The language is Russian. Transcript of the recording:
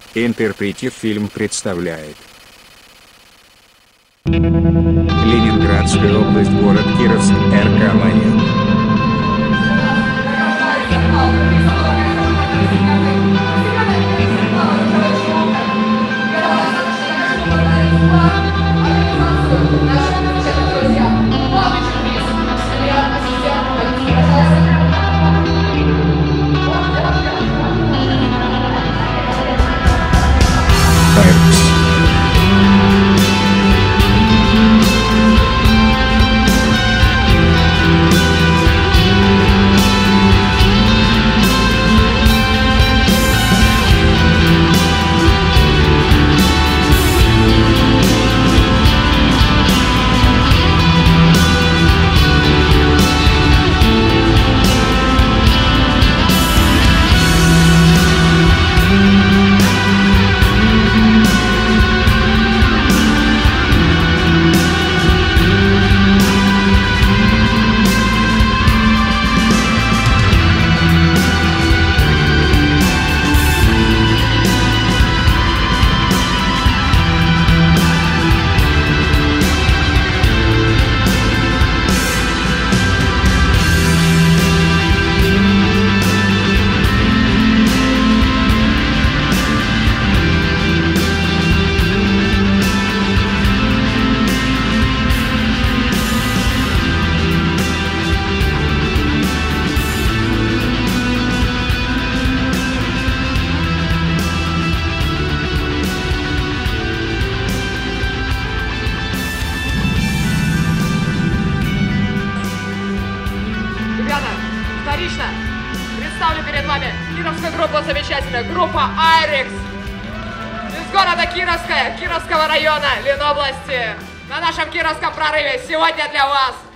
Интерпретив фильм представляет. Ленинградская область, город Кировск, РК «Военный». Вторично представлю перед вами кировскую группу, замечательную группа Айрекс из города Кировского района Ленобласти. На нашем Кировском прорыве сегодня для вас